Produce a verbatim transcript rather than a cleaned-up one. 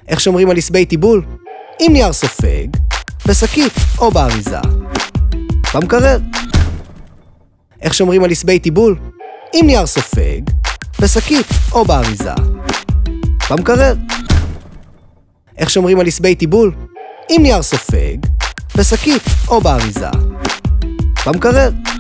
איך שומרים על עשבי טיבול? עם נייר סופג, בשקית או באריזה. במקרר. איך שומרים על עשבי טיבול? עם נייר סופג, בשקית או באריזה. במקרר. איך שומרים על עשבי טיבול? עם נייר סופג, בשקית או באריזה. במקרר.